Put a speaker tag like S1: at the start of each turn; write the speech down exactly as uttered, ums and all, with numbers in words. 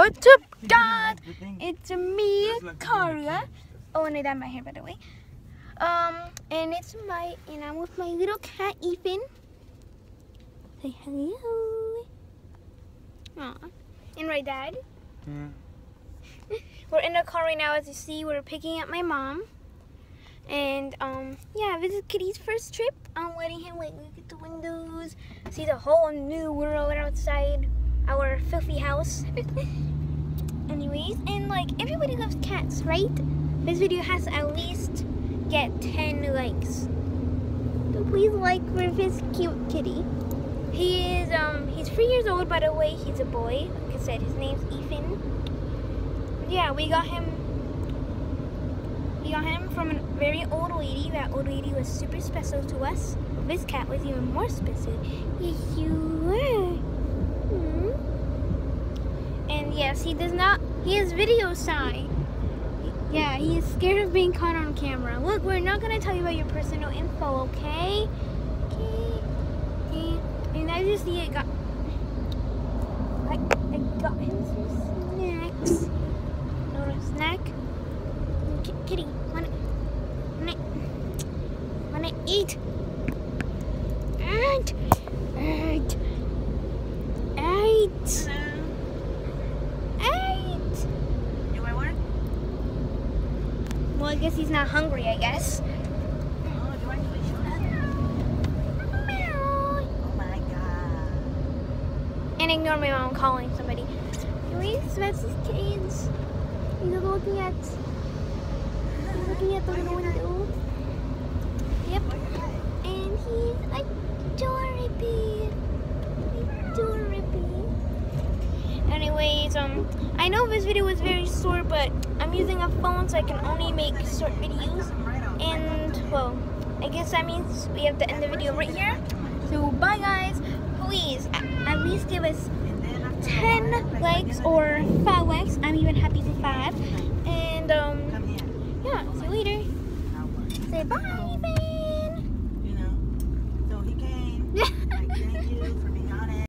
S1: What's up, guys? It's me, Karia. Oh, and I dyed my hair, by the way. Um, and it's my, and I'm with my little cat, Ethan. Say hello. Aw. And my dad.
S2: Yeah.
S1: We're in the car right now, as you see. We're picking up my mom. And, um, yeah, this is Kitty's first trip. I'm letting him, like, look at the windows, see the whole new world outside our filthy house. Anyways, and, like, everybody loves cats, right? This video has to at least get ten likes. So please like with his cute kitty. He is, um, he's three years old, by the way. He's a boy. Like I said, his name's Ethan. Yeah, we got him, we got him from a very old lady. That old lady was super special to us. This cat was even more special. Yes, you were. Hmm. And yes, he does not, he has video shy. Yeah, he is scared of being caught on camera. Look, we're not going to tell you about your personal info, okay? Okay. Okay. And I just see it got, I, I got him some snacks. Little snack. K kitty, wanna, wanna, wanna eat? Eat. Eat. Eat. Eat.
S2: You want one?
S1: Well, I guess he's not hungry, I guess.
S2: Oh, do I need to show that?
S1: Meow.
S2: Oh my god.
S1: And ignore my mom calling somebody. Anyways, that's his kids. He's looking at, he's looking at the little window. Yep. And he's adorable. Adorable. Anyways, um, I know this video was very short, but I'm using a phone, so I can only make short videos. And, well, I guess that means we have to end the video right here. So, bye guys. Please, at least give us ten likes or five likes. I'm even happy for five. And, um, yeah, see you later. Say bye, baby.